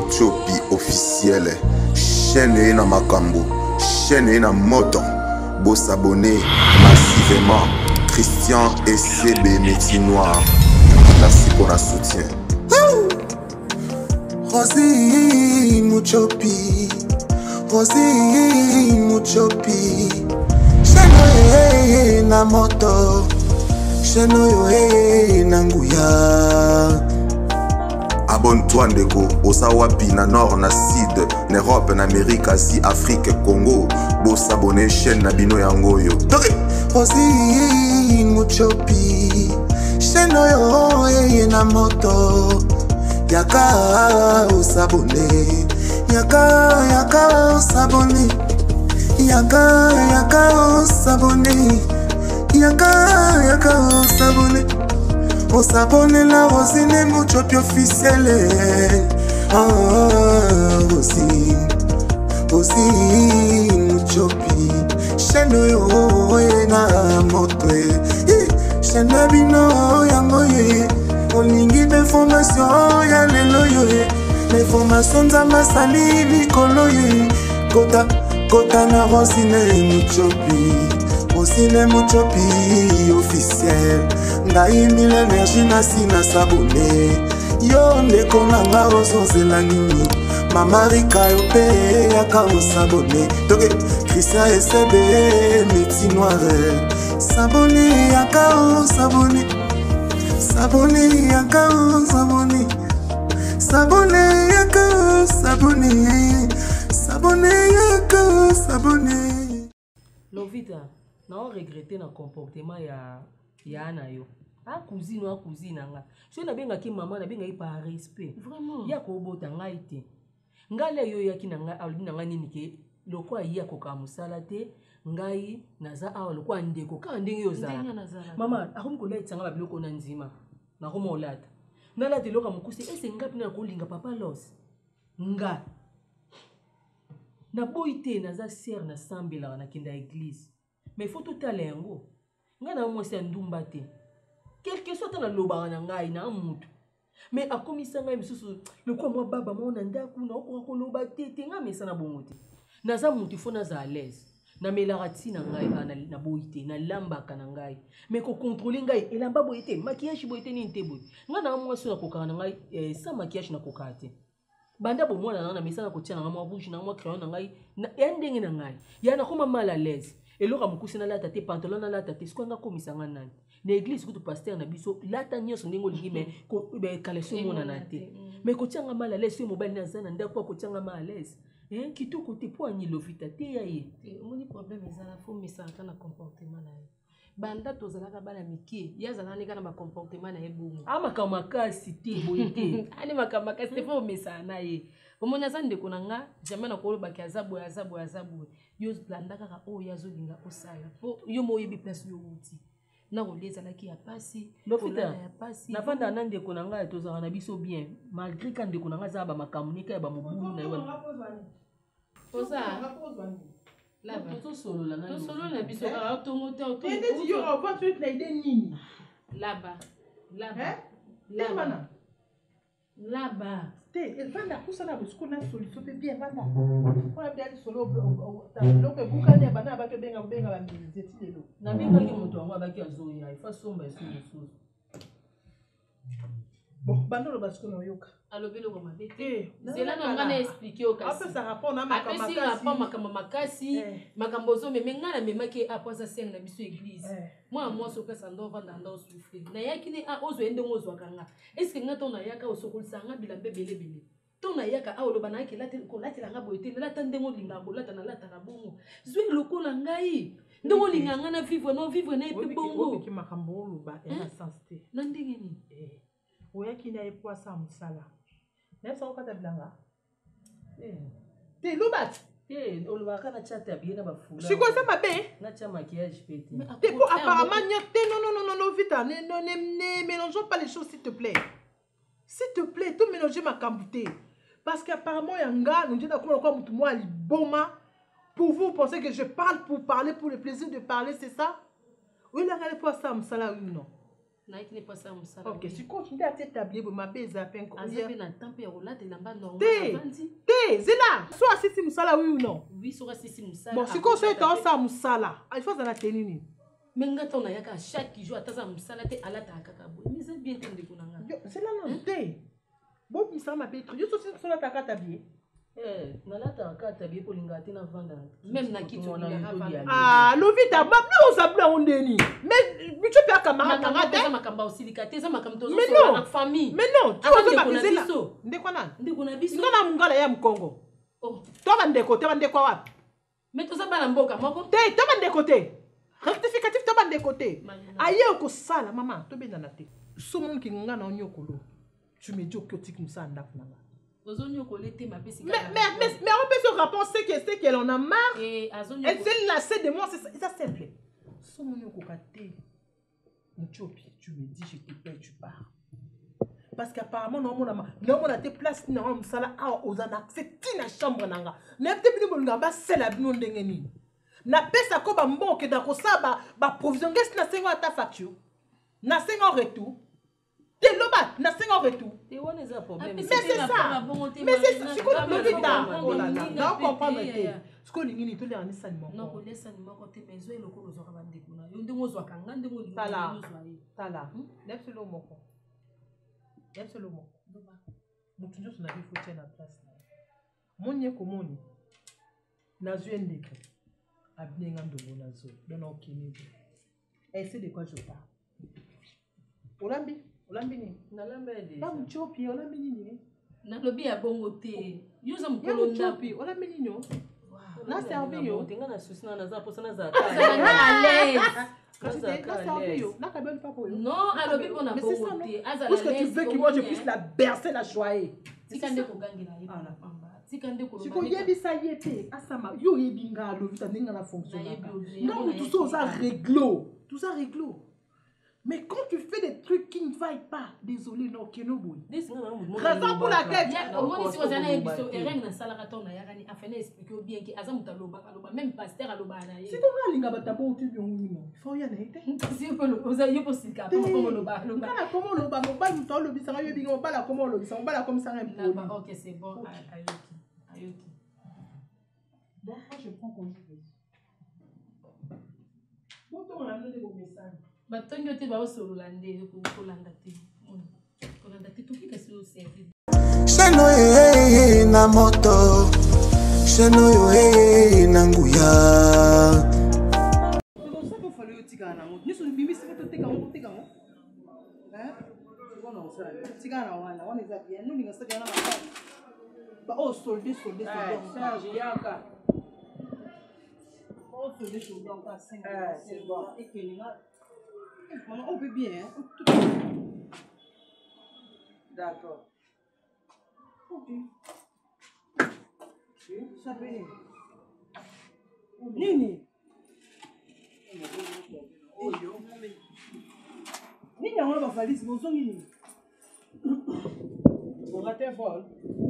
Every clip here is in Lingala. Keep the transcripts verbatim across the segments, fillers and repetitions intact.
Muchopi officiel. Chaîne na makambo. Chaîne na moto. Beau s'abonner massivement. Christian et C B Métis Noir. Merci pour la soutien. Rosie Muchopi. Rosie Muchopi. Chaîne na moto. Chaîne na nguya. Abonne-toi ndeko, Osawapi na nord na sud, na Europe na Amérique, Asie, Afrique, Congo. Bo s'abonner chaîne na bino yangoyo. Rosie Muchopi, chaîne yo na moto. Yaka osabone, yaka yaka osabone, yaka yaka osabone, yaka yaka osabone. On s'abonne la Rosine Muchopi officielle. Ah, Rosine, Rosine Muchopi. Chaîne yo na moto. Chaîne bino yangoye. Olingi d'information ya lelo yo. L'information za masali likolo ye. Kota, kota na Rosine Muchopi. Rosine Muchopi officiel. Ngai mille énergie na sina sabone. Yo ndeko nanga ozozela nini. Mama Rika yo pe yaka osabone. Toke Christian et C B Métis Noir. Sabone yaka osabone. Sabone yaka osabone. Sabone yaka osabone. Sabone yaka osabone. Lovita, na regretter na comportement ya ya na yo. A cousine ou cousine nga. So na benga ki maman na benga yi par respect. Vraiment. Ya ko bota ngai te. Ngale yo ya ki na nga albi na nga nini ke loko ayi akoka musala te ngai naza awa loko andeko ka ndenge yo za. Mama akum ko lait sanga ba biloko na nzima. Na ko molata. Na la te loka mukusi ese ngapi na ko linga papa los. Nga. Na boite naza ser na sambela na kinda église. Mais il faut tout aller yango. Nga na mo se ndumba te. Quelque soit na loba na ngai na mutu. Mais akomisa ngai misusu le quoi moi baba mo na ndaku na ko ko loba te te nga mesa na bongote. Naza mutu fo na za à l'aise. Na melarati na ngai na na boite na lamba kana ngai. Mais ko contrôler ngai elamba boite maquillage boite ni ntebo. Nga na mo so na ko kana ngai eh, sans maquillage na ko kate. Banda bo mo na na mesa na ko tia na mo rouge na mo crayon na ngai na endenge na ngai. Ya na ko mal à l'aise. Et là, je suis allé à pantalon na la tête, ce qu'on a commis ça nan. L'église que tu pasteur na biso, la tania son ningo ligi mais ko be collection mon anate. Mais ko tianga mal à l'aise sur mobile na zana nda ko tianga mal à l'aise. Hein, qui tout côté pour ani lovita te yaye. Mon problème est la faut mais ça na comportement na. Banda to zala ka bana miki, ya zala ni kana ba comportement na ebongo. Ah makamaka cité boyete. Ani makamaka c'est faut mais ça na ye. Omonya zande konanga, jamais na ko ba ki azabu azabu azabu. Yo blanda kaka o yazo linga osala po yo moyebi place yo uti na roleza la ki ya pasi lofita ya pasi na fanda nande konanga to za na biso bien malgré quand de konanga za ba makamunika ba mobulu na yo oza la ba to solo la na to solo na biso ka to moto to et yo on va faire na ide nini là-bas là-bas hein là-bas là-bas te vanda kusala busiko na solution pe bien vanda on bien solo ta lope bukanya bana ba ke benga benga ba mizeti lelo na benga ki moto wango abaki azoya ifa somba esu esu bon bando lo basiko no yoka alobelo ko mabete zela na ngana expliquer o kasi après ça rapport na makamaka kasi rapport makamama makasi makambo zo me ngana memaki après ça cinq na biso église moi moi so pesa ndo vanda ndo souffrir na yaki ni a ozo ende ngozo akanga est-ce que ngata na yaka osokolisa nga bilambe bele bele to na yaka a oloba na yaki lati ko lati nga boyete la tande ngo linga ko lata na lata na bongo zwi lokola ngai ndo linga nga na vivre no vivre na epe bongo obi ki makambo oloba ena sensité na ndenge ni eh oyaki na epo sa musala na sa okata bilanga eh te lobat eh oloba kana chata bien na bafula siko sa mabe na cha maquillage pété te ko apparemment nyate non non non non vite ne ne ne mélangeons pas les choses s'il te plaît s'il te plaît tout mélanger ma cambouté parce qu'apparemment yanga nous dit d'accord quoi mutu moi liboma pour vous pensez que je parle pour parler pour le plaisir de parler c'est ça oui la regarde pour ça musala oui non naiki ne pas ça musala. Ok, si continue à t'établir pour ma bise à peine. Azabe na tempe ya rolate lamba normal. Té, zela. Soit si musala oui ou non? Oui, soit si musala. Bon, si qu'on soit dans ça musala, il faut ça la tenir. Mais ngata on a yaka chaque jour ataza musala te alata akaka bo. Mais c'est bien tende kunanga. C'est là non té. Bon, musala ma pétro. Yo aussi musala ta kata bien. Eh, nalata kata bien pour lingati na vanda. Même na kitu na vanda. Ah, Lovita, ma plus on s'appelle on deni. Mais mais tu peux pas camarade camarade. Ça makamba aussi likate, ça makamba tozo na famille. Mais non, tu vas pas baiser là. Ndeko na? Ndeko na biso. Ngana mungala ya mkongo. Oh, toi bandeko, toi bandeko wapi? Mais toza bana mboka moko. Té, toi bandeko té. Rectificatif toi bandeko té. Aye ko sala maman, to benda na té. So mon ki ngana onyokolo. Tu me dis au kotik musa ndako nanga. Mais, mais, mais, mais on peut se rappeler c'est que c'est qu'elle en a marre. Et elle s'est lassée de moi, c'est ça, ça simple. Si on tu me dis je te paie, tu pars. Parce qu'apparemment, non, on a des places, non, on a aux c'est une chambre. Nanga. N'a pas de bon gamba, c'est la blonde d'engeni. N'a pas ça comme un bon que d'accord ça, bah, provision, qu'est-ce que n'a pas ta facture? N'a pas en retour. T'es lobat, n'a pas en retour. Mais c'est ça. Mais c'est ça. Mais c'est ça. C'est quoi le vita? Oh là là. Non, on comprend pas. Ce qu'on dit, tout les années ça ne non, on laisse animaux côté maison et le coup nous aura vendu. On dit on soit kanga, on dit on dit. Tala, tala. Lève ce lomo. Lève ce lomo. Nous toujours on a vu faut tenir la place. Mon yé comment ni? Nazu en décret. Abné ngando nazu. Donne au Kenya. Et c'est de quoi je parle. Olambi. Olambi ni nalamba ya deja. Ba mchopi olambi nini? Na lobi ya bongo te. Yuza mkolo mchopi olambi nini yo? Na servi yo. Tenga na susi na naza posa na za. À l'aise. Na servi yo. Na kabel pas pour yo. Non, alobi bona bongo te. Azala. Parce que tu veux que moi je puisse la bercer, la choyer. Tikande ko gangila yebi na pamba. Tikande ko loba. Siko yebi sa yete. Asama yo yebi nga lobi ta ninga na fonctionner. Non, tout ça on ça réglo. Tout ça réglo. Mais quand tu fais des trucs qui ne vaillent pas, désolé, non, qui ne bouille. Raison pour laquelle. Au moins, si vous avez un épisode, et rien n'a salaraton, n'a rien à faire expliquer bien que Azam Taloba, même pasteur à l'Oba. C'est comme un linga batabo, tu veux un il faut y aller. Si vous avez possible, comment l'Oba, l'Oba. Comment l'Oba, mon bal, nous le bisara, il y a un bal à comment le bisara, on bal à comme ça un peu. Ok, c'est bon, Ayoki. Ayoki. Donc, moi, je prends comme je veux. Bon, on a donné vos messages. Batonyo te ba osololande ko kolanda te. Kolanda te tuki kasi o servi. Sheno eh na moto. Sheno yo eh na nguya. C'est ça qu'il fallait tika na moto. Ni so bibi se to tika mo tika mo. Hein? C'est bon on ça. Tika na wana, on est bien. Nous ninga tika na wana. Ba o solde solde solde. Serge yaka. O solde solde on ka cinq. C'est bon. Et que ninga maman, on peut bien, hein? D'accord. Ok. Ça peut. Nini? Nini, on va faire ça, vous nini? On va te voir.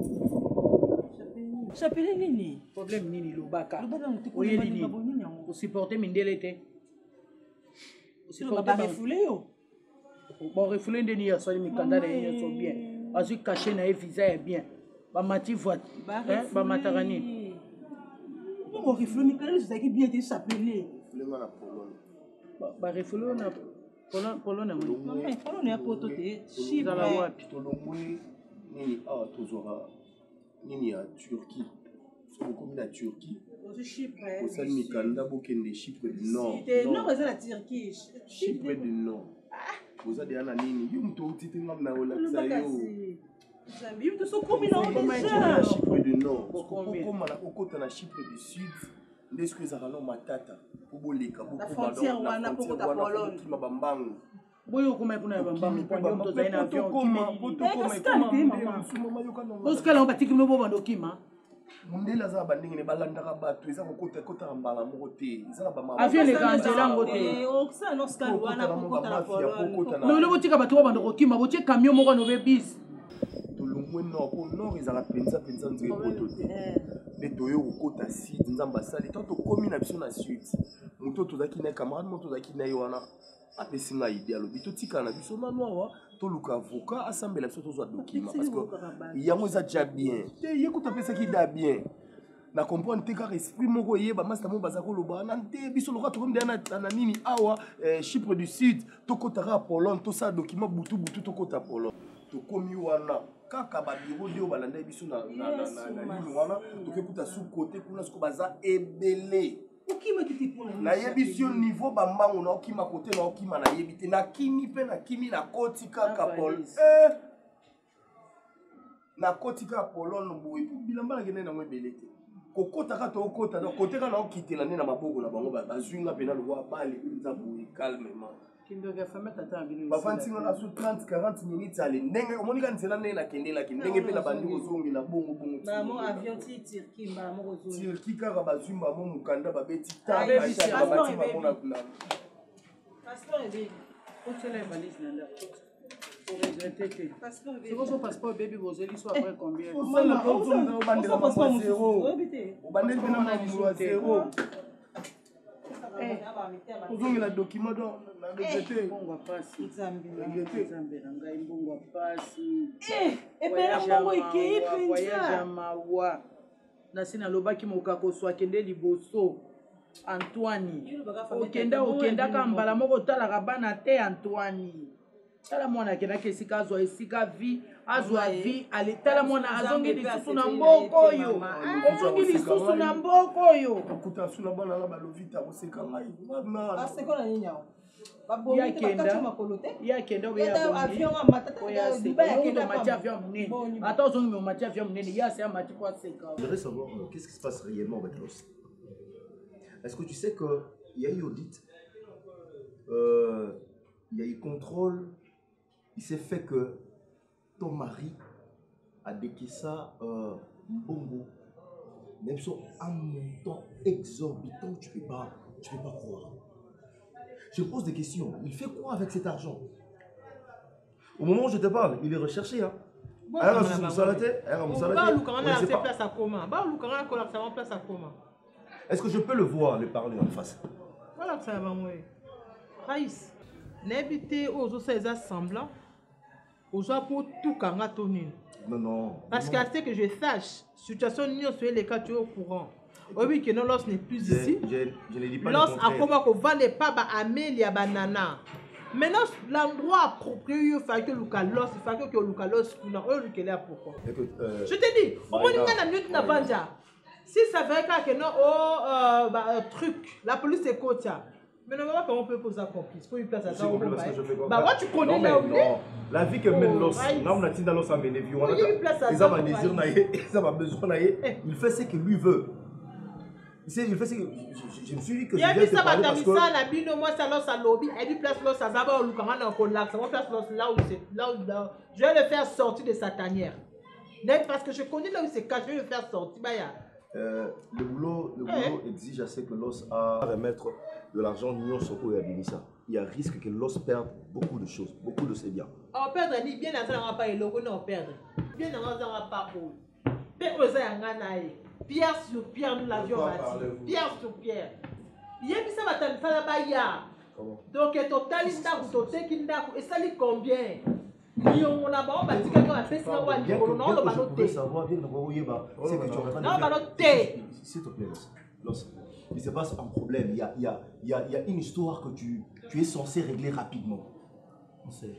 Chapelle nini? Problème nini, le baka. Le baka, on est nini? Vous supportez Mindelete? Si on va refouler yo. Bon refouler ndeni ya so mikanda na ya so bien. Azu cacher na visa est bien. Ba mati voit. Hein ba matarani. On refouler mikanda c'est qui bien te s'appeler. Refouler na Pologne. Ba refouler na Pologne Pologne ngoni. Non Pologne ya poto te. Chine dans la wapi tolongwe nini ah tozora nini ya Turquie. Somo comme la Turquie. Chypre. Au Mikanda, Bokende, Chypre du Nord. Non, c'est la Turquie. Chypre du Nord. Vous avez un anime, vous avez un petit peu de J'aime tout ce qu'on a Chypre du Nord. Comme on a Chypre du Sud, est-ce que ça va nous matata pour les cabos? La frontière, on a pour la Pologne. Boyo kuma kuna bambam kwa ndio mtu zaina avion kima boto koma boskala obatiki no boba ndokima mundela za bandingi ne balandaka bato eza kokota kota mbala moko te eza ba mama avion le ganzela ngote oksa no skal wana kokota la Pologne no lo botika bato ba ndokima botie camion moko no be bis tolongwe no ko no ezala penza penza nzwe poto te mais toyo kokota sud nzamba sali to to komi na biso na sud muto tozaki na camarade muto tozaki na yona apesi nga idée alobi totika na biso nano awa toluka avocat asambela biso tozwa document parce que yango eza déjà bien te ye kuta apesaki da bien na comprendre te kaka esprit moko yeba master mo baza koloba na te biso loka tokomi na na nini awa Chypre du Sud tokotaka Pologne to sa document butu butu tokota Pologne tokomi wana kaka ba bureau de balanda biso na na na na nini wana tokekuta sous côté kuna siko baza ebele okima kiti pona na yebi niveau bambango na okima côté na okima na yebi te na kimi pe na kimi na koti kaka Pol eh na koti kaka Pologne boye bilamba na kende na mo ebele te kokota ka to kota na côté kana okitela ne na maboko na bango bazwinga pena lo wa bale biza boye calmement kindo ka femme tata bino ba vingt na sous trente quarante minutes ale ndenge omoni ka nzela ne na kendela kindenge pe na bandi ozongi na bongo bongo ba mo avion ti Turquie ba mo ozongi Turquie kaka bazwimba mo mukanda ba beti ta ba cha ba bati ba mona kuna passeport ebe o tela valise na ndako c'est votre passeport baby vous allez soit après combien on va la prendre au bandela passeport zéro au bandela na mambo zéro ozongela document do na regretter mbongo pasi nzambe nzambe na ngai mbongo pasi eh epela mbongo ikei penza voyage mawa na sina lobaki mokako so akende liboso Antoine okenda okenda ka mbala moko talaka bana te Antoine tala mwana akendaki esika azwa esika vi azwa vi ale tala mwana azongi lisusu na mboko oyo ozongi lisusu na mboko oyo okuta suna bana na balovita koseka ngai asekola nini awo yakenda oyamati avion munene ata ozongi omati avion munene yase amati po aseka. Je voudrais savoir euh, qu'est-ce qui se passe réellement avec l'os. Est-ce que tu sais qu'il y a eu audit, euh, il y a eu contrôle, il s'est fait que ton mari a décaissé euh, Mbongo, même sur un montant exorbitant, tu ne peux pas, tu peux pas croire. Je pose des questions. Il fait quoi avec cet argent? Au moment où je te parle, il est recherché. Hein. Est-ce que je peux le voir, le parler en face? Voilà que ça va moi. Raïs, n'habitez aux autres semblant. Aux autres pour tout kanga tonine. Non, non. Parce qu'à ce que je sache, situation nous sur les cas tu es au courant. Oui, que non, l'os n'est plus ici. Je, je ne dis pas l'os a comment qu'on va les pas à Amélia banana. Maintenant, l'endroit approprié, il faut que le l'os, il faut que le l'os, il faut que le pourquoi. Je te dis, au moins, il y a une minute d'avant. Si ça veut dire que non, oh, bah, truc, la police est côté. Mais non, comment on peut poser un complice pour une place à ça? Bah, moi, tu connais là où il est. La vie que mène l'os, là, on a dit dans l'os à Ménévie. On a besoin, il fait ce que lui veut. Il fait ce que je me suis dit que je viens te parler parce que... Il y a moi ça l'os à lobby, et du place l'os à Zaba ou Lukaman en Colac, ça va faire l'os là où c'est là où là. Je vais le faire sortir de sa tanière. Parce que je connais là où c'est caché, je vais le faire sortir. Euh, le boulot, le boulot exige assez que l'os a remettre de l'argent Nyon Soko et Abinissa. Il y a risque que l'os perde beaucoup de choses, beaucoup de ses biens. On perd ni bien dans ça on va pas le on perdre. Bien dans ça on va pas pour. Mais on ça nganaï. Pierre sur pierre nous l'avions bâti. Pierre sur pierre. Il y a qui ça va t'en faire là-bas. Donc total indaku totek indaku et ça lui combien? Bien que je pouvais savoir, bien que c'est que tu aurais pas de... S'il te plaît, Los, il se passe un problème. Il y a, il y a, il y a, il y a une histoire que tu, tu es censé régler rapidement. On sait.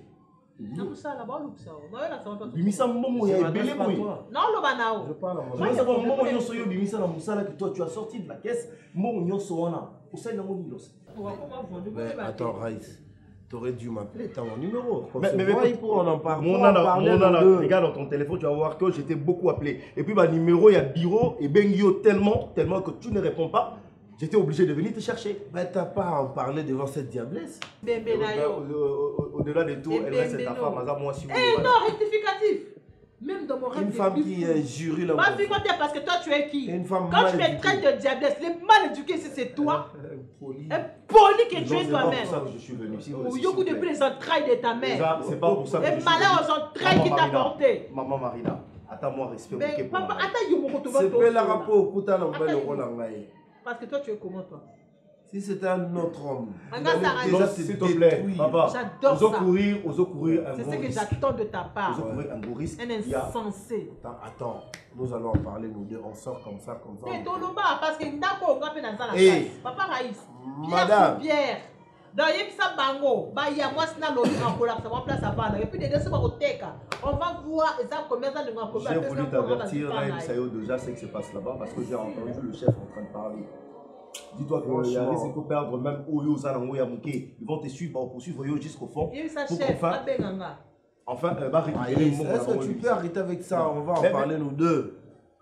Bimisa Momo, il y a belé moi. Non, le banao. Je parle en moi. Je parle Momo Nyoso yo Bimisa la Moussala que toi tu as sorti de la caisse. Momo Nyoso wana. Au sein de mon Los. Mais attends, Raïs. T'aurais dû m'appeler, t'as mon numéro. Comme mais mais, mais pour on en parle. Mon nana, regarde dans ton téléphone, tu vas voir que j'étais beaucoup appelé. Et puis, bah, numéro, il y a bureau et Bengio tellement, tellement que tu ne réponds pas. J'étais obligé de venir te chercher. Mais t'as pas à en parler devant cette diablesse. Au-delà de tout, elle reste ta femme. Moi, si vous eh non, rectificatif. Même dans mon rêve. Une femme qui est jurée là. Pas fréquenter parce que toi tu es qui? Une femme quand tu me traites de diablesse, les mal éduqués c'est toi. Un poli que tu es toi-même. C'est pour ça que je suis venu. Ou Yoku depuis les entrailles de ta mère. C'est pas pour ça que je suis venu. Les malheurs aux entrailles qui t'a porté. Maman Marina, attends-moi respect. Mais papa, attends Yomo. C'est pas la rapport au Kouta dans le rôle. Parce que toi tu es comment toi? Si c'était un autre homme, déjà s'il te plaît, papa, j'adore ça. courir, osons courir un C'est gros ce que risque. j'attends de ta part. Osons courir un gros risque. Un Il y a- insensé. Attends, attends, nous allons en parler, nous deux, on sort comme ça, comme ça. Mais tout le bas, parce que ndako on appelle dans la Eh. place. Papa Raïs. Madame. Pierre. D'ailleurs, ça bango. Bah, il y a moi, c'est dans l'autre collapse, ça va place à Bana. Et puis, des deux, c'est pas au Teka. On va voir, et ça, combien ça de ma J'ai voulu t'avertir, là, Sayo, déjà, ce qui se passe là-bas, parce que j'ai entendu le chef en train de parler. Dis-toi qu'il y a risque de perdre même Oyo, Zanango, Yamouké. Ils vont te suivre, vont poursuivre Oyo jusqu'au fond. Et ça, Pour chef, qu'enfin- Enfin, euh, bah, récupérer le mot. Est-ce que tu peux arrêter avec ça? On va en Mais- parler nous deux.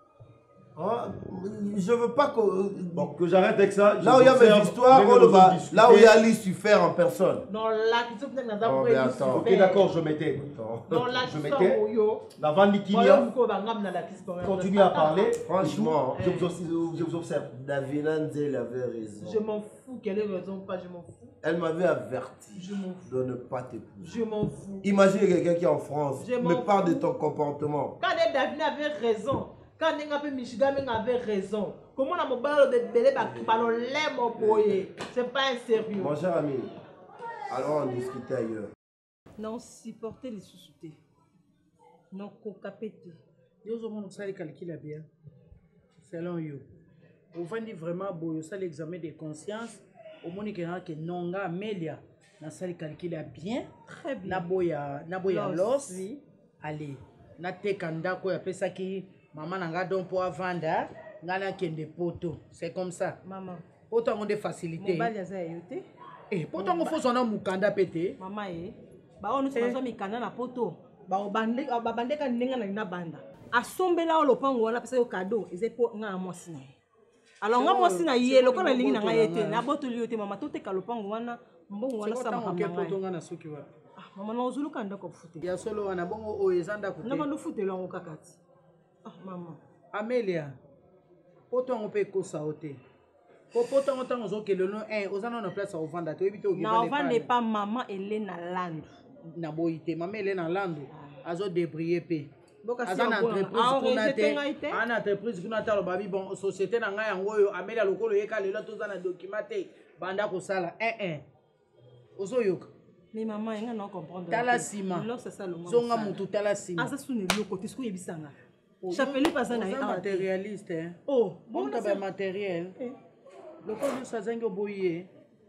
Hein? Je veux pas que. Bon, que j'arrête avec ça. Là où il y a mes histoires, oh, le bas, là où il y a l'issue faire en personne. Non, là, qui se fait dans Oh, mais attends. Ok, d'accord, je m'étais. Non, là, Je qui mettais. sort Oyo. La Vandikinia. Continue Continue à parler. Franchement, je vous, observe- je vous observe. Davina Nzel avait raison. Je m'en fous, quelle est raison ou pas, je m'en fous. Elle m'avait averti Je m'en fous. de ne pas t'épouser. Je m'en fous. Imagine quelqu'un qui est en France, Je m'en me parle de fous. ton comportement. Quand les David avait raison, quand les Ngapé Michigan avait raison, comment on a mon ballon de délai, ballon l'aime au boyer. C'est pas un sérieux. Mon cher ami, allons en discuter ailleurs. Non, supporter les sous-soutés. Non, kokapete. Yo zo mon ça les calcule bien. Selon yo. Au vandi vraiment boyo ça l'examen de conscience. Au moni que que nonga Amelia na ça les calcule bien. Très bien. Na boya na boya Los, los. oui. Allez. Na te kanda ko ya pesa ki maman nanga don po avanda ngana kende poto. C'est comme ça. Maman. Poto on de facilité. Mobali aza yote. Eh, poto on faut son mukanda pété. Maman eh. Ba onu sima mikanda na poto. Ba obande ba bandeka ndenge na ina banda. Asombela o lopango wana pesa yo cadeau ezepo nga mwasi na ye. Alors nga mwasi na ye lokola lingi na nga yete na boto liyote mama toteka lopango wana mbongo wana sama Ke poto ngana soki wa. Ah mama na ozuluka ndako fute. Ya solo wana bongo o ezanda ko. Na bandu fute longo kakati. Ah mama. Amelia. Poto on peut kosa ote. Po poto on tango zo kele no un ozana na place au vanda to ebito Na ovande pas maman Elena Landu. Na boite maman Elena Landu azo débrier pe. Boka si Azana entreprise kuna te. te. Ana entreprise kuna ta lo babi bon société na nga yango yo Amelia lokolo yeka lelo to zana documenté banda ko sala un un. Ozo yoka. Mais maman inga non comprendre. Tala sima. Non c'est ça le mot. Zonga mutu tala sima. Asa sune loko tisiko yebisanga. Chapeli pas na un matérialiste hein. Oh, bon ta ba matériel. Lokolo sa zango boye.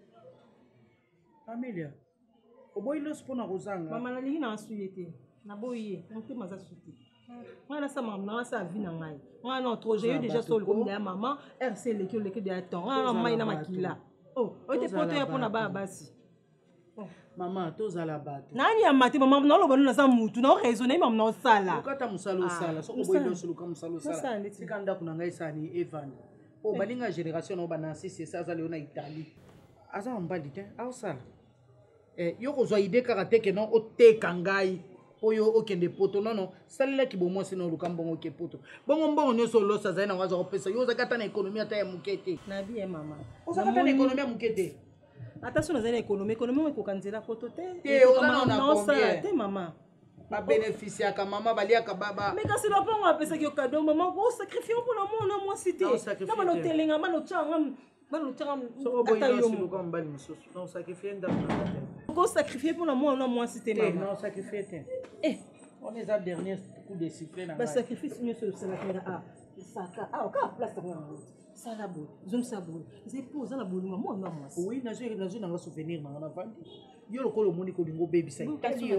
Amelia. Oboyi lo spona kozanga. Mama na lingi na suyete. Na boye, on te maza suti. Moi na sa maman na sa vie na ngai. Moi na trop j'ai eu déjà sur le comme de maman, R C le que le que de temps. Ah mai na makila. Oh, o te poto ya pona ba basi. Maman tozala bato. Nani ya mati maman na lo banu na sa mutu na raisonner maman na sala. Okata musalo sala. So oboyi lo sulu comme musalo sala. Sikanda kuna ngai sani Evan. Oh balinga génération no banansi c'est ça za leona Italie. Aza mbali te, au sala. Eh yo ko zo ide karate ke non o te kangai. Oyo okende poto non non salela ki bomo sino lukambongo ke poto. Bongo mbongo nyoso lo sa zaina waza ko pesa. Yo za kata na économie ata ya mukete. Na bien maman. O za kata na économie ya mukete. Attention na zana économie, économie ko kanzela poto te. Te o za na combien? Te maman. Ba bénéficier ka maman balia ka baba. Mais quand c'est là pour appeler ça que cadeau maman, go sacrifier pour la mon moi cité. Na ba no telinga ba no changa. Ba no changa. So boy no sulu ko mbali msusu. Non sacrifier nda. Go sacrifier pour la moi na moi cité maman. Non sacrifier te. Eh, on est à dernier coup de sifflet na. Ba sacrifice mieux sur la terre ah. Saka ah ka place ta ngana. Sala bo, zoom sa bo. C'est pour ça la bo moi moi moi. Oui, na je na je na souvenir na na vandi. Yo lokolo moni ko lingo baby sa.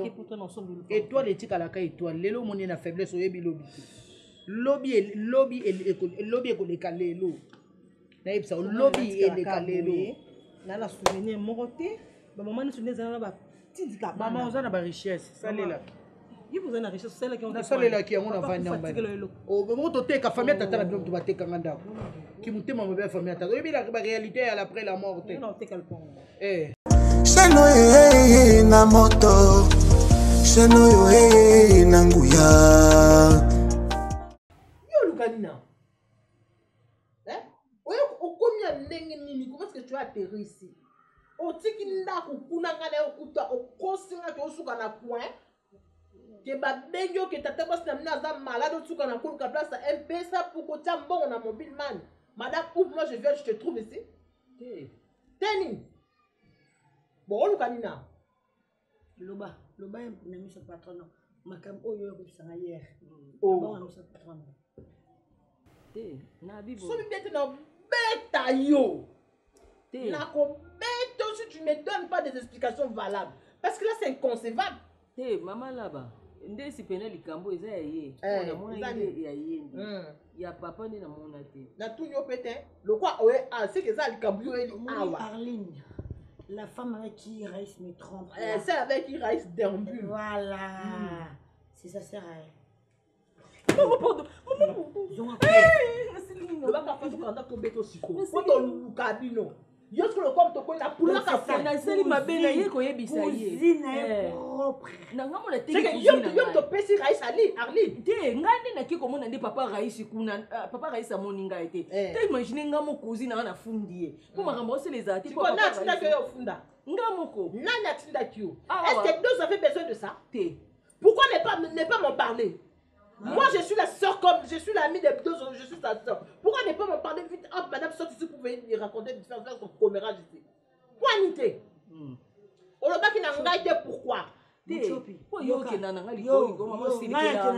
Et toi les tika la ka étoile, lelo moni na faiblesse oyebi lobi. Lobi lobi lobi ko le kalelo. Na yebisa lobi e le kalelo. Na la souvenir moroté, ba maman ne souvenir na ba tindika. Maman ozana ba richesse, salela. Yo vous na richesse celle qui on na salela ki yango na vandi na mbali. O bo to teka famille tata na bino to ba teka nganda. Ki mutema mabe famille tata. Oyebi la réalité à l'après la mort te. Non, teka le pont. Eh. Shano eh na moto. Shano yo eh na nguya. Yo Lukanina. Hein? Oyo okomia ndenge nini? Comment est-ce que tu as atterri ici? Otiki ndako kuna ngana okuta okosinga ke osuka na coin. Que ba bengo que tata boss na mna za malade osuka na coin ka place M P ça pour que tu mbongo na mobile man. Madame ouvre moi je viens je te trouve ici. Teni. Bon, on le na. Loba, loba na miso patron. Makam oyo ko sanga hier. Oh. Bon, na miso patron. Te, na bibo. So bête na bête yo. Te. Na ko bête si tu me donnes pas des explications valables parce que là c'est inconcevable. Te, maman là-bas. Nde si pena likambo eza ye. Eh, na mona ide ya ye. Hmm. Ya papa ni na mona te. Na tout yo pété. Le quoi ouais, ah c'est que ça likambo yo eli awa. Arline. La femme avec qui Raïs me trompe. Eh, c'est avec qui Raïs déambule. Voilà. Mm. C'est ça sert à elle. Maman, pardon. Maman, pardon. Ils ont le bac a fait quand on a tombé au psycho. Quand on a cabino. Yo ce que le comme to na pour la café. Na seli mabena ye ko yebisa ye. Cousine propre. Na ngamo na te. C'est que yo yo to pesi Raïs ali, Arline. Te ngande na ki komona ndi papa Raïs kuna papa Raïs amoninga ete. Te imagine ngamo cousine na fundi ye. Pour makambo c'est les artistes. Pour na tinda que yo funda. Ngamoko. Nana tinda ki yo. Est-ce que deux avez besoin de ça? Te. Pourquoi ne pas ne pas m'en parler? Moi, je suis la soeur comme je suis l'amie des deux, je suis sa soeur. Pourquoi ne pas m'en parler vite? Ah, madame, sorte ici pour venir me raconter, de faire son commérage ici. Pourquoi nité? On le bat qui n'a pas été pourquoi? Pourquoi yo qui n'a pas été pourquoi? Maman, c'est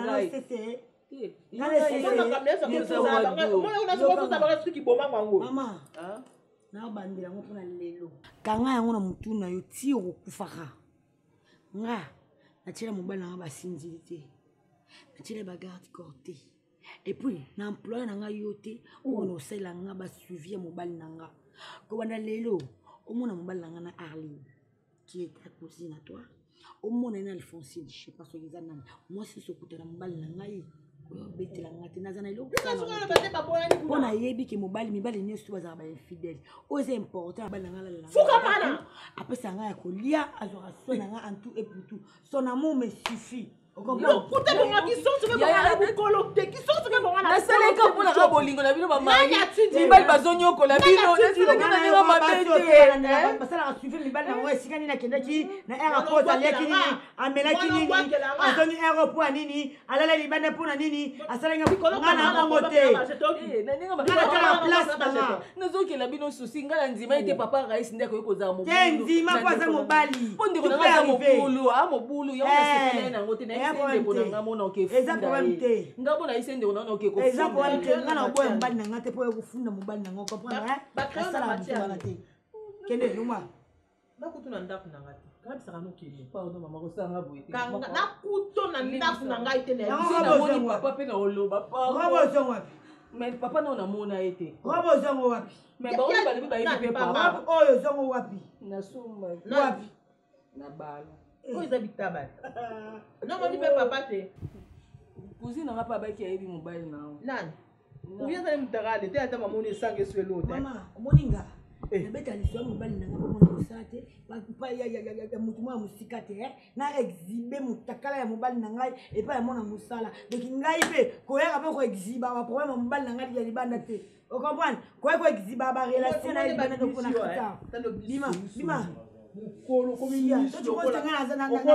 Maman, na bandela ngo pona lelo. Kanga yango na mutu na yo ti okufaka. Nga, na tira mobile na ba sinzilité. Natile bagarde corté. Et puis, na employé na nga yote, on o sala nga ba suivi mobile na nga. Ko banda lelo, o mona mobile na nga na Arline, qui est ta cousine à toi. O mona na Alphonsine, je sais pas ce qu'ils ont. Moi c'est ce côté na mobile na nga yi. Ko beti la nga tena zana ilo. On a yebi ki mobile mibali nyoso baza ba infidèle. Ose important ba na nga la. Fuka mana. Après ça nga ya kolia, azora sona nga en tout et pour tout. Son amour me suffit. Non, putain, moi qui sont sur le bon coloté, qui sont sur le bon na sele ka pona ka bolingo na bino ba mari. Ni bali bazonyo ko la bino, na sele ka na bino ba bete. Basala suivi mi bali na mo sikani na kenda ki na aéroport alia ki nini, amela ki nini, azongi aéroport nini, alala li banda pona nini, asala nga ngana na mote. Eh, na ninga ba. Na kala place na. Na zoki la bino susi ngala nzima ite papa Raïs ndeko yoko za mo. Nzima kwa za mobali. Pondi ko na mo bulu, a mo bulu ya na sekele na ngote na eza problème te. Ngabo na isende ona na ke ko. Eza problème te. Ngana boya mbali na ngate po ekufunda mobali na ngoko comprendre hein? Basala mutubala te. Kende numa. Na kutu na ndaku na ngate. Kabisa kana okele. Pardon mama ko sanga boye. Na kutu na ndaku na ngate na. Na moni papa pe na oloba pa. Robo zongo wapi? Mais papa na ona mona ete. Robo zongo wapi? Mais ba oni bali ba ete pe papa. Oyo zongo wapi? Na suma. Wapi? Na bala. Où ils habitent là-bas? Non, on dit pas papa te. Cousine n'a pas qui a eu mobile now. Nan. Où y a des mutara, les têtes à maman et sang et sur l'autre. Maman, moninga. Le bête à l'histoire mobile n'a pas mon sate. Pas ya ya ya ya mutumwa musikate eh. Na exhiber mutakala ya mobile na ngai et pas ya mona musala. Donc ngai pe ko ya ba ko exhiba ba problème mobile na ngai ya libanda te. Vous comprenez? Ko ko exhiba ba relation na libanda to kuna kata. Bima, bima. Kolo comme ministre tu vois tanga na na na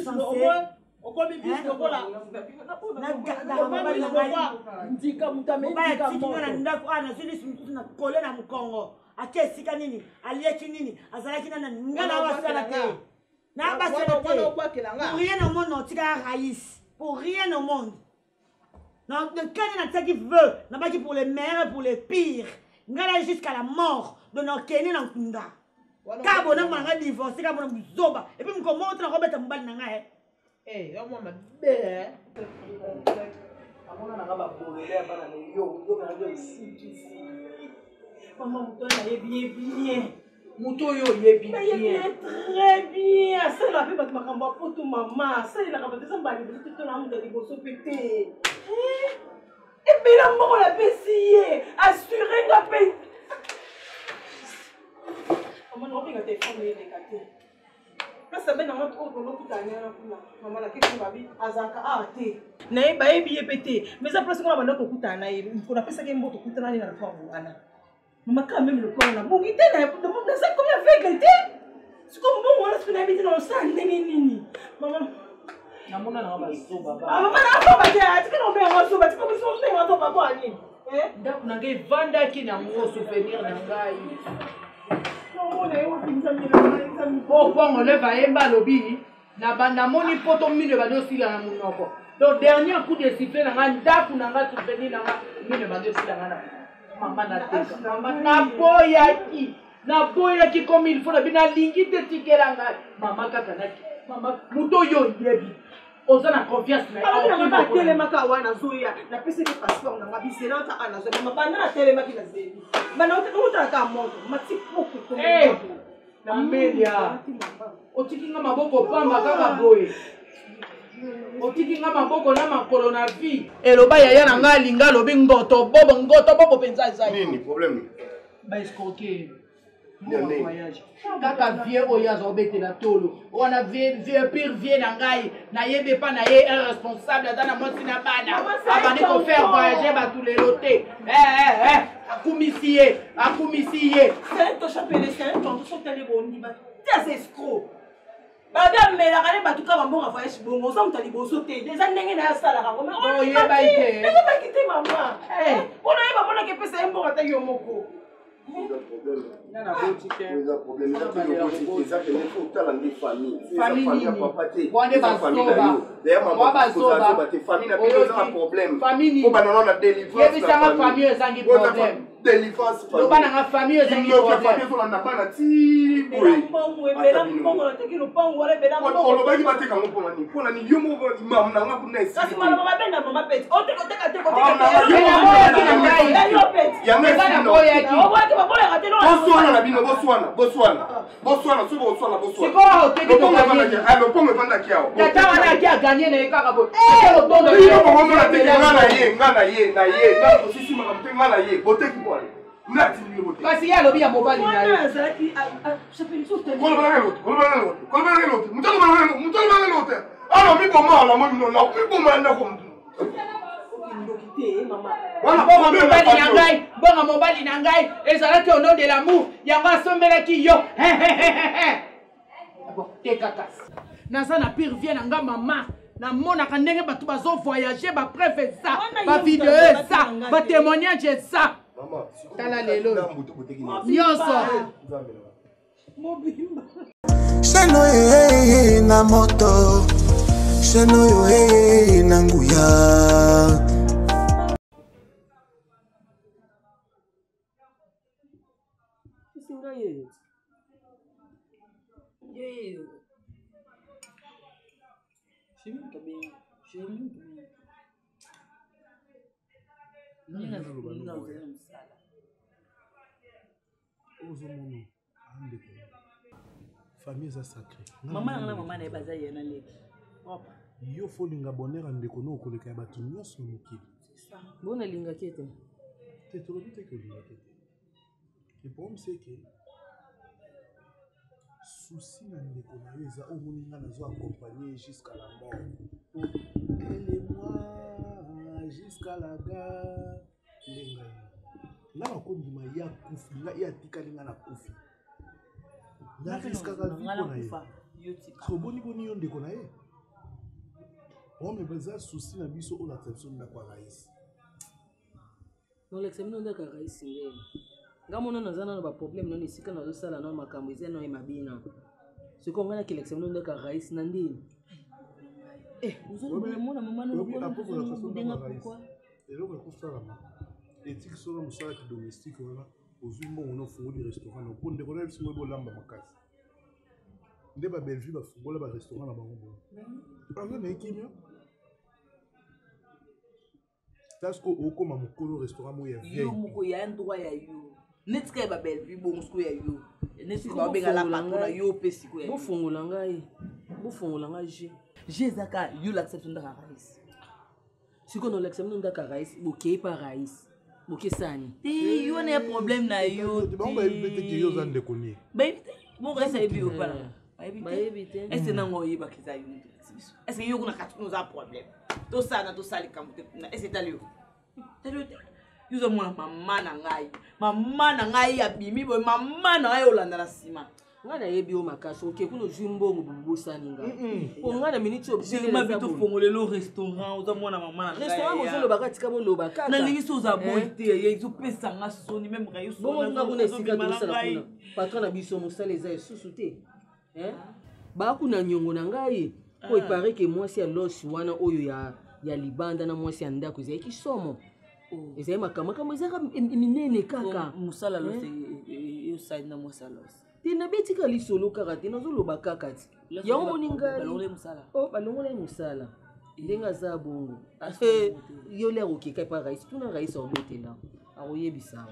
au comme ministre kola na gada mobali na ngai ndika mutame ndika mo na ndako ana sili simutu na kole na mkongo akesika nini alieki nini azalaki na ngana wasala te na basala te pour rien au monde tika Raïs pour rien au monde non de quand na taki veut na baki pour les meilleurs pour les pires ngala jusqu'à la mort de nos keni na kunda Kabo na manga divorce kabo na mzoba et puis mko montre na robeta mbali na nga eh yo mama be amona na ba bolele bana le yo yo na yo ici maman muto na yebi bien muto yo yebi bien très bien ça la pe makambo pour tout maman ça il a ka batesa mbali tout na muto liboso pété et bien la mort la pesier assurer nga pe Maman, on va te faire les gâteaux. Quand ça vient dans notre autre, on va tout maman, la question va vite. Azaka, ah, t'es. Naïe, bah, bien pété. Mais ça, parce qu'on va dans le coup, on a fait ça qui est beau, tout dans la forme. Maman, quand même, le corps, là. Mon guide, là, pour demander ça, comment elle fait gâter? C'est comme bon, on a ce qu'on a mis dans le sang, nini. Maman. Maman, on a un baba. Ah, maman, on a un baba. Tu peux nous faire un baba. Tu peux nous faire un baba. Donc, on a un vanda qui n'a pas souvenir d'un gars. Oh, bon, on lève à Emba Lobby. Na banda moni poto mine bado sila na munoko. Donc dernier coup de sifflet na nganda kuna ngata souvenir na mine bado sila na mama na teka. Mama na boya ki. Na boya ki comme il faut na bina lingi te tikela nga. Mama kaka na mama muto yo yebi. Oza na confiance na yo. Na mama telema ka wana zoya. Na pese ki passeport na ngabi na ta ana zo. Mama bana na telema ki na zebi. Bana uta ka moto. Mati poku ko. Eh. Na media. Otiki nga maboko pamba kaka boye. Otiki nga maboko na makolo na vie. Eloba yaya na nga linga lobi ngoto bobo ngoto bobo penza za. Nini problème? Ba escroquer. Voyage. Kaka vie oya zo betela tolo. Ona vie vie pire vie na ngai na yebe pa na ye irresponsable dans na moti na bana. Abani ko faire voyager ba tous les lotés. Eh eh eh. Akumisiye, akumisiye. C'est to chapele c'est to so tele bondi ba. Des escrocs. Baga mela kale batuka bambonga voyage bongo so mutali boso te. Déjà ndenge na sala ka ngoma. Oh yeba ite. Ndenge ba kite mama. Eh, ona yeba bona ke pesa mbonga ta yo moko. Il y a un problème. Il y a un problème. Il y a un problème. Il y a un famille. Famille. Famille. Famille. Famille. Délivrance famille. Loba na famille ezangi problème. Famille so na bana ti boy. Mbongo ebela mbongo na teki lupango wala bela mbongo. Oloba ki bateka ngo pona ni. Pona ni yo mo mam na nga kuna esi. Kasi mala mama benda mama peti. O teko teka teko teka. Yo peti. Ya ngesi no. O wa ke babola ka telo. Boswana na bino Boswana. Boswana. Boswana so Boswana Boswana. Siko teki to gagner. Ah le pongo panda kiao. Tata wana ki a gagner na ekaka bo. Eh lo tondo. Yo mo mo na teki nga na ye, nga na ye, na ye. Nga ko sisi makamte nga na ye. Boteki bo. Kasi ya lobi ya mobali na yo. Kolo bana l'autre, kolo bana l'autre, kolo bana l'autre. Mutolo bana l'autre, mutolo bana l'autre. Alors mi boma la mo no la, mi boma na ko mtu. Voilà bonga mobali na ngai, bonga mobali na ngai, ezalaki au nom de l'amour, yango asombelaki yo. Bon, te kakasi. Naza na pire vie na nga mama. Na monaka ndenge bato bazo voyager ba preuve ça, ba vidéo ça, ba témoignage ça. Maman, tala lelo. Nyonso. Sheno ye na moto. Sheno ye na nguya. Singa ye. Ye. Shimi kabinga. Shimi kabinga. Nina nina uzela msala. Ozo mono ande ko. Famille za sacré. Mama na mama na baza yena leki. Opa. Yo folinga bonheur ande ko no koleka batu nyonso mokili. Bona linga kete. Te tolobi te ko linga kete. Le problème c'est que souci na ndeko na yo eza omoninga nazo accompagner jusqu'à la mort. Et moi jusqu'à la gare. Lenga. Nga nakondima ya kufi, nga ya tikali nga na kufi. Na riskaka vi pona ye. So boni boni yo ndeko na ye. Oh mais baza souci na biso o la tradition ndako ya rais. Non l'examen ndako ya rais ngene. Nga mona nazana na ba problème non isika na zo sala na makambo ezena na mabina. Siko ngana ki l'examen ndako ya rais na ndini. Eh, uzoni mona mama no ko ndenga pourquoi? Eloko ekosalama etiki sola mosala ki domestique wana ozwi mbongo na ofungoli restaurant na mpo ndeko na ye biso ngo ebolamba makasi nde babelgique bafungola barestaurant na bango boye azo na ekimia taske okoma mokolo restaurant mo ya yo moko ya ndwa ya yo netika ya babelgique bongo siko ya yo netika babenga la patona yo pe siko ya bofungola ngai bofungola ngai je je zaka yo l'accepte ndaka rais. Si on a l'examen de Carais, bouquet par Raïs, bouquet sani. Il y a un problème là, yo. On va éviter que yo zande connaît. Ben, mon reste est bio pas là. Éviter. Est-ce que non on y va qu'ils aillent. Est-ce que yo on a quatre nous a problème. Tout ça na tout ça les camps. Est-ce que t'as lu? T'as lu? Yo zo moi maman na ngai. Maman na ngai ya bimi boy maman na ngai olanda la sima. nga na yebi o makasi oke kuna ozwi mbongo bobosani nga po nga na miniti mabi tofongolelo restaurant oza mwana mama na restaurant bozolobaka tika boloba kaka nalingi so oza boy te ezopesanga soni meme bongo nga kuna esika tosala kuna patron na biso mosala eza esusu te bakuna niongo na ngai po epare ke mwasi ya losi wana oyo ya libanda na mwasi ya ndako ezali kisomo ezali makambo makambo ezaka minene kaka mosala losi yosali na mwasi ya losi te nabetika lisolo kaka te nazoloba kaka ti yango moni ngai balongola ye mosala ndenge aza bongo yo lere okeka epa raisi tuna raisi aobetela akoyebisa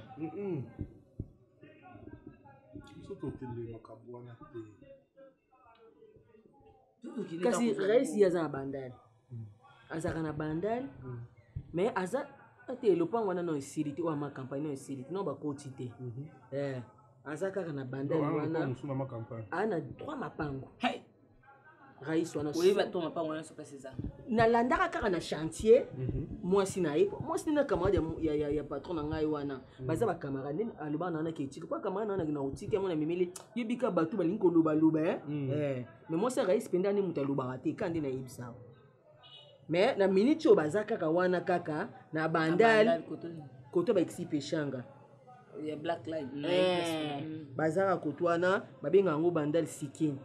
kasi raisi ye aza na bandali azalaka na bandali mais aza ate lopango wana no esili te oyo makampagne no esili te no bakoti te aza kaka na bandali wana ana trois mapango raisi wana nalandaka kaka na chantier mwasi na ye mwasi na camarade ya patron na ngai wana baza bacamarade nde alobaka na wana ke etika mpo camarade na wana na otiki yango na memeli yebika bato balingi kolobaloba mais mwasi ya raisi mpenza nde moto alobaka te ka nde nayebisa mais na miniti oyo baza kaka wana kaka na bandali koto baexipe eshanga ya black line bazaka koto wana babenga yango bandali sikini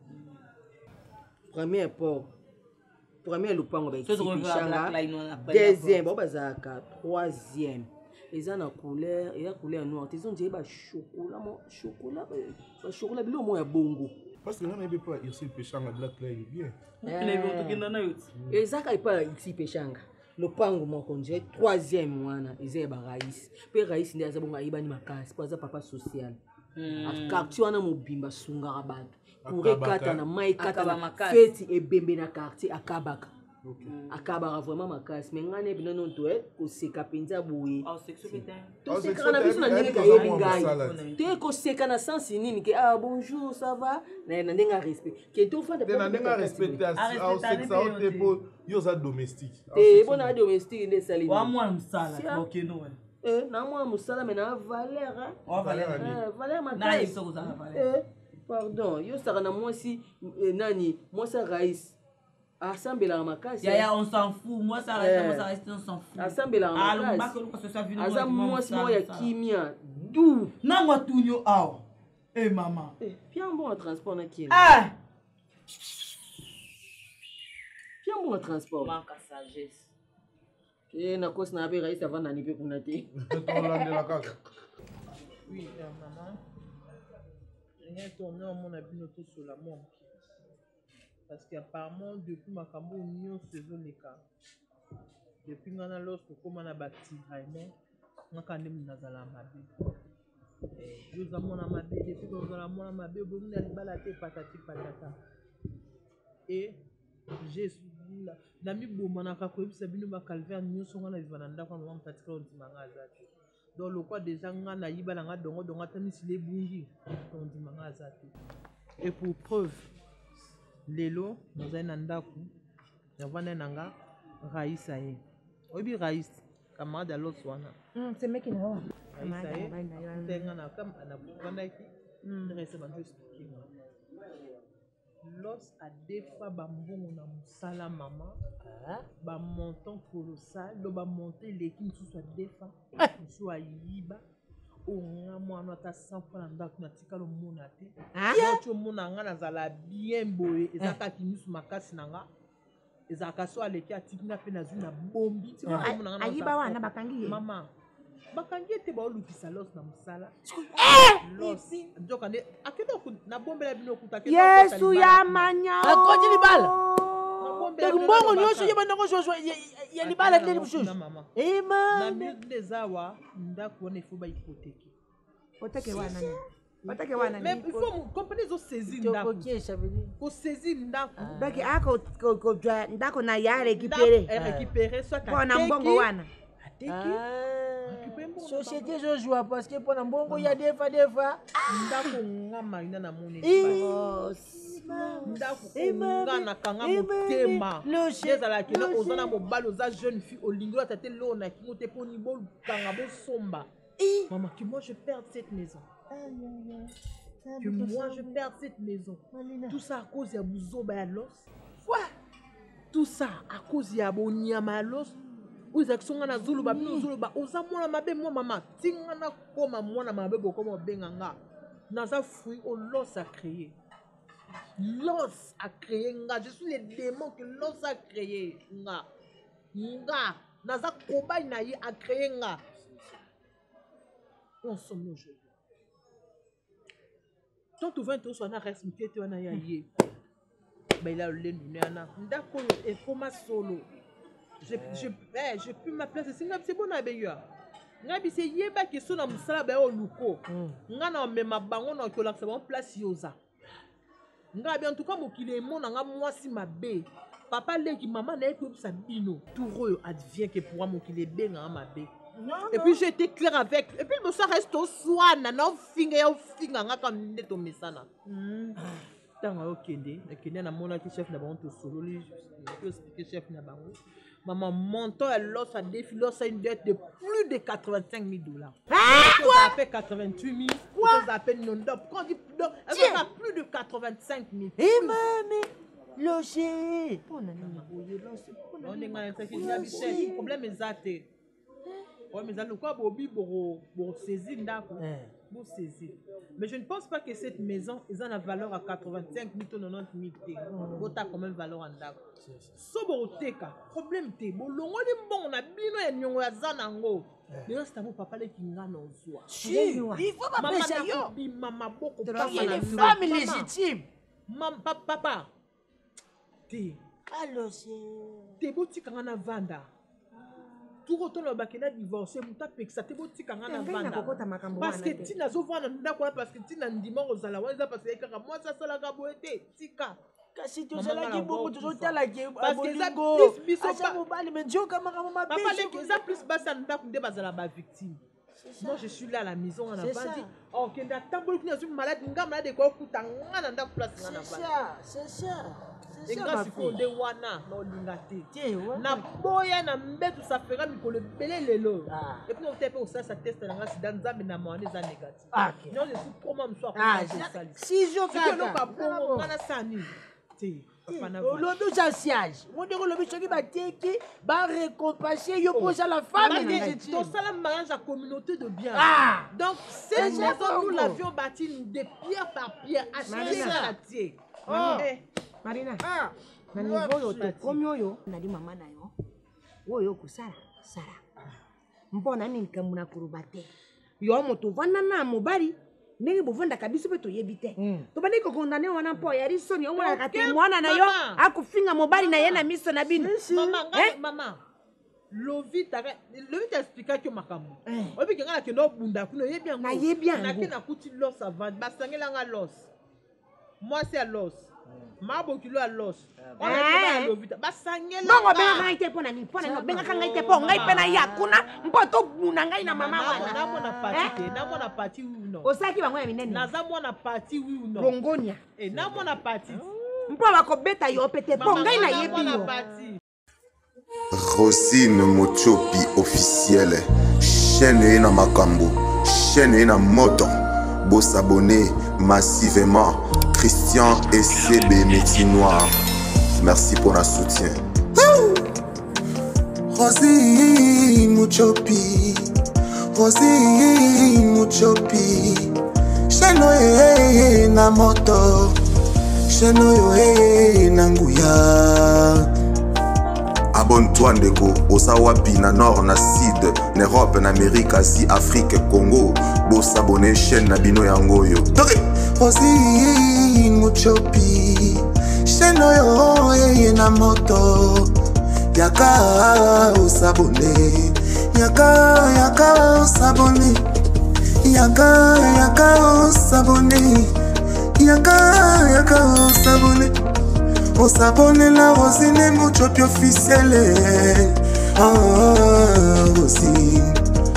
premier port premier lopango baexipe eshanga deuxième bao bazalaka troisième eza na couleur eya couleur noire te eza ondire bachokola bilo mo ya bongo parce que nga nayebi mpo exipe eshanga black line bien ezaka epa ya exipe eshanga lopango moko ndire troisième wana eza ya baraisi mpe raisi nde aza bongo ayebani makasi mpo aza papa social quartier wana mobimba asungaka bato kure kata na mai kata na feti ebembe na quartier akabaka akabaka vraiment makasi me ngai nebi nono to koseka mpenza boye tosekaka na biso na ndenge kayebi ngai te koseka na sensi nini ke ah bonjour ça va na ndenge ya respect ke tofanda na ndenge ya respecte aosekisa o te po yo oza domestique te bona domestique nde esali wa mwana mosala okeno na mwana mosala me na valeur valeur makasi pardon yo saka na mwasi nani mwasi ya raisi asambelaka makasi yaya on s'en fout moi ça reste moi ça reste on s'en fout asambelaka makasi aza mwasi moko ya kimia du nango atunyo awa e mama pia mbongo transport na kiele pia mbongo transport manque sagesse e nakosi na abe raisi avandani mpe kuna te tolandela kaka oui maman rien tourné omona bino tosola moke parce que apparemment depuis makambo nyonso ezoleka depuis nga na lorsque okóma na batiraillement ngaka nde mundu azala mabe yo oza mwana mabe depuis kozala mwana mabe bomi na libala te patati patata e na mibomanaka koyebisa bino bacalvaire nyonso nga na viva na ndako wana mama tatikala ondima nga aza te donc lokwa deja nga nayibala nga dongodongo ata misila ebungi ondima nga aza te et pour preuve lelo nazali na ndako navanda na nga raisa ye oyebi raisi camarade ya los wana raisa ye ntenga navandaki raisa banzo explike nga los adefa bambongo na mosala mama bamontant colossal lo bamonte eleki mosusu adefa mosusu ayiba onga mwana ata cent fois na ndako natikala omona te ti omona nga nazala bien boye eza kaki misu makasi na nga ezalaka so aleki atikina mpe nazwi na bombi ayiba wana bakangi ye mama bakangi ete baolukisa los na mosala los nzoka nde akende nabombela bino okuta yesu ya manya akoki libala mbongo nyonso ye bandongo joshua ya libala ndeni bushushu na minute nde eza awa ndako wana ifo bahypotheke hypotheke wana nini hypotheke wana nini mais il faut compagnie ezosaisir ndako kosaisir ndako donc akozwa ndako na ya récupéré récupéré soit mpona mbongo wana ateki société ezozwa parce que mpona mbongo ya defa defa ndako nga marina na moni ndako nga nakanga motema ezalaki na oza na mobali oza jeune fille olingi ata te loo na kingo te mponi bolukanga bosomba mama que moi je perde cette maison que moi je perds cette maison. Tout ça à cause de Bouzoba à l'os. Ouais. Tout ça à cause de Boniama à l'os. Vous êtes sur un Zuluba, Zuluba, Osamona Mabe, moi, maman, Tingana, comme moi, Mabe, comme Benganga. Naza fruit, au l'os a créé. L'os a créé, je suis les démons que l'os a créé. Nga. Nga. Naza Koba Naï a créé. Nga. On sommes nos jeux. Tant que vingt ans, on a respecté, on a yé. Mais il a le nez, d'accord, et pour ma solo. Je je eh je peux ma place c'est bon à beya. Ngabi c'est yeba qui sont na musala ba o luko. Nga na mema bango na ko la bon place yoza. Ngabi en tout cas mokile mon nga mwasi mabe. Papa leki maman na ko sa bino. Tout re advient que pour moi mokile benga mabe. Et puis j'ai été clair avec et puis le ça reste au soana na finga ya finga nga comme neto mesana. Tanga okende, okende na mona ki chef na bango to solo li, je expliquer chef na bango. Maman, montant à l'os a défilé, ça une dette de plus de quatre-vingt-cinq mille dollars. Ah, quoi? Ça fait quatre-vingt-huit mille. Quoi? Ça appelle non d'op. Quand on dit elle a plus de quatre-vingt-cinq mille. Eh, maman, loger. On est le problème est zaté. Ouais, mais alors quoi, Bobby, pour saisir d'accord. Pour saisir. Mais je ne pense pas que cette maison, ils ont la valeur à quatre-vingt-cinq mille ou quatre-vingt-dix mille. Vous avez quand même valeur en d'accord. Soboteka, problème te. Bon, l'on est bon, on a bien eu un zanango. Mais là, c'est à vous, papa, qui n'a pas besoin. Il faut pas pécher yo. Maman, beaucoup de femmes. Il y a des femmes légitimes. Maman, papa. Te. Alors, c'est. Te boutiques en a vanda. Tout retourne au bakena divorcé, mon tapé que ça te botti quand on a vendu. Parce que tu n'as pas vu d'accord parce que tu n'as pas aux alawaza parce que moi ça ça la gaboete tika. Kasi tu ça la beaucoup toujours ta la parce que ça plus biso pas mobile mais Dieu comme maman papa les ça plus bas ça n'da kunde bazala ba victime. Moi je suis là à la maison on a pas dit oh kenda tambo qui est malade nga malade ko kutanga na nda place nga na ba. C'est ça, c'est ça. Et quand il faut des wana no lingate na boya na mbetu ça fera mikolo belé lelo et puis on tape ça ça teste na ngasi dans nzambe na mwana za négatif non je suis comment me soir ah si je ka no ka bongo ngana sani ti olobi siage on dit olobi choki ba teki ba récompenser yo pour la famille to sala mariage à communauté de bien donc cette maison nous l'avions bâtie de pierre par pierre à chaque Marina, ah, na niveau yo te komi oyo nali mama na yo. Oyo kusala, sala. Mbona ni nkamuna kuruba te. Yo moto vanda na mobali, ndenge bovanda kabisa pe to yebite. To bani ko kondane wana mpo ya risoni yo mwana kate mwana na yo akufinga mobali na ye na miso na bino. Mama, mama. Lovita, Lovita expliqua que makambo. Obi kengala ke no bunda kuno yebi yango. Na yebi yango. Na ke na kuti los avant, basangela nga los. Moi c'est à l'os. Mabo kilo à l'os. On a pas l'ovita. Basangela. Bongo benga ngai te pona ni pona no benga ngai te pona ngai pena ya kuna mpoto buna ngai na mama wana. Na mona parti te, na mona parti ou non. Osaki bango ya minene. Na za mona parti oui ou non. Rongonia. Eh na mona parti. Mpo ba ko beta yo pete po ngai na yebi yo. Rosine Mochopi officielle. Chaîne na makambo. Chaîne na moto. Beau s'abonner massivement. Christian et C B Métier Noir. Merci pour le soutien. Rosine Mochopi. Rosine Mochopi. Chenoye na moto. Chenoye na nguya. Abonne-toi ndeko, Osawapi na nord na sud, na Europe na Amérique, Asie, Afrique, Congo. Bo s'abonner chaîne na bino yangoyo. Rosine Mochopi, chaîne oyo na moto. Yaka osabone, yaka yaka osabone, yaka yaka osabone, yaka yaka osabone. Osabone la Rosine Mochopi officielle. Ah, Rosine,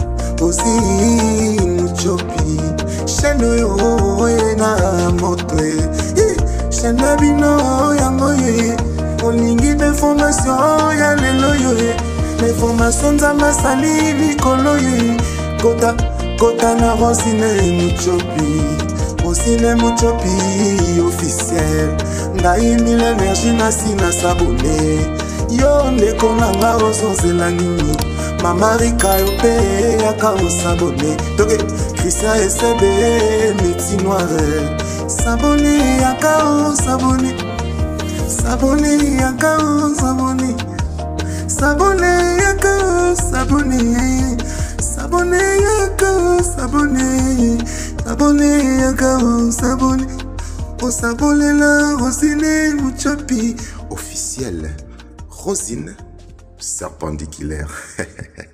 Rosine Mochopi. Chaîne yo na moto. Chaîne bino yango ye. Olingi d'information ya lelo yo. L'information za masali likolo ye. Kota kota na Rosine Mochopi. Rosine Muchopi officiel ngai mille énergie nasi na sabone yo ndeko nanga ozonzela nini mama rika yo pe yaka osabone toke Christian Esebe meti noire sabone yaka osabone sabone yaka osabone sabone yaka sabone sabone yaka sabone sabone yaka sabone o sabone la Rosine Muchopi officiel Rosine perpendiculaire.